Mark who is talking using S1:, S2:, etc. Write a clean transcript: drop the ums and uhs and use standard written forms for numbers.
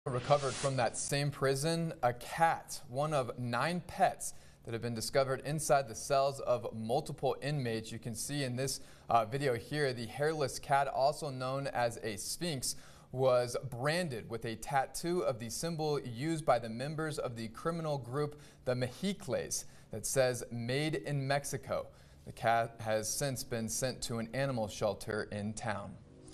S1: Recovered from that same prison, a cat, one of 9 pets that have been discovered inside the cells of multiple inmates. You can see in this video here, the hairless cat, also known as a sphynx, was branded with a tattoo of the symbol used by the members of the criminal group, the Mexicles, that says "Made in Mexico." The cat has since been sent to an animal shelter in town.